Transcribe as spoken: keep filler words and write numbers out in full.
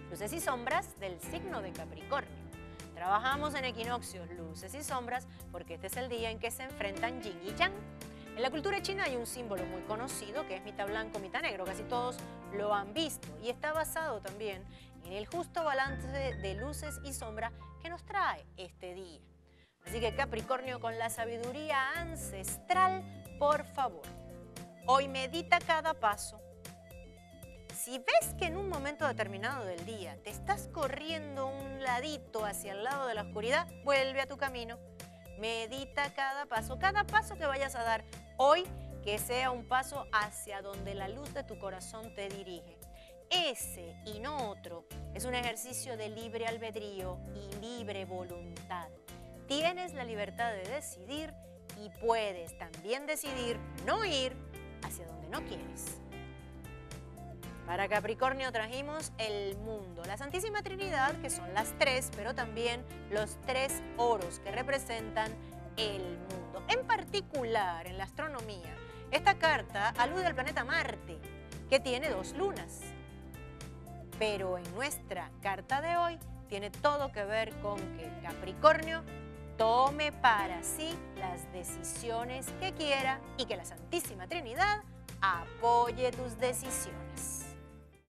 luces y sombras del signo de Capricornio. Trabajamos en equinoccios, luces y sombras, porque este es el día en que se enfrentan yin y yang. En la cultura china hay un símbolo muy conocido que es mitad blanco, mitad negro, casi todos lo han visto, y está basado también en el justo balance de luces y sombras que nos trae este día. Así que Capricornio, con la sabiduría ancestral, por favor, hoy medita cada paso. Si ves que en un momento determinado del día te estás corriendo un ladito hacia el lado de la oscuridad, vuelve a tu camino. Medita cada paso, cada paso que vayas a dar hoy, que sea un paso hacia donde la luz de tu corazón te dirige. Ese y no otro es un ejercicio de libre albedrío y libre voluntad. Tienes la libertad de decidir y puedes también decidir no ir hacia donde no quieres. Para Capricornio trajimos el mundo, la Santísima Trinidad, que son las tres, pero también los tres oros que representan el mundo. En particular, en la astronomía, esta carta alude al planeta Marte, que tiene dos lunas. Pero en nuestra carta de hoy tiene todo que ver con que Capricornio tome para sí las decisiones que quiera y que la Santísima Trinidad apoye tus decisiones.